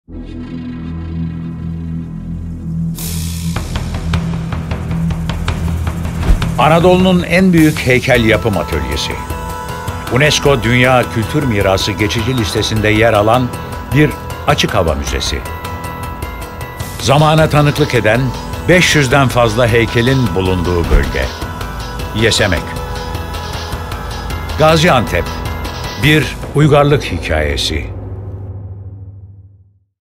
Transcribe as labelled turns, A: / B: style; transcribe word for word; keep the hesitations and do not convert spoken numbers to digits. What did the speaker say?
A: Anadolu'nun en büyük heykel yapım atölyesi. UNESCO Dünya Kültür Mirası geçici listesinde yer alan bir açık hava müzesi. Zamana tanıklık eden beş yüzden fazla heykelin bulunduğu bölge. Yesemek. Gaziantep, bir uygarlık hikayesi.